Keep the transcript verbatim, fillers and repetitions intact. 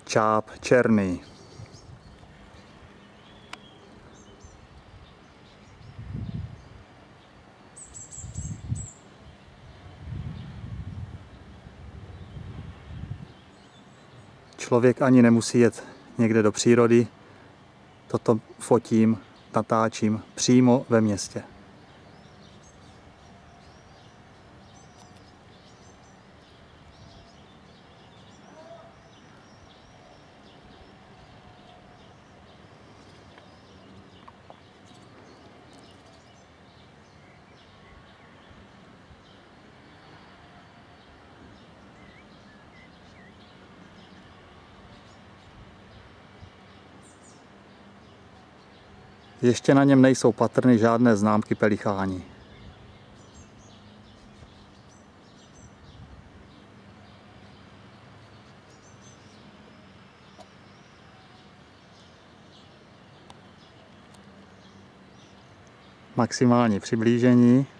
čáp černý. Člověk ani nemusí jet někde do přírody, toto fotím, natáčím přímo ve městě. Ještě na něm nejsou patrny žádné známky pelichání. Maximální přiblížení.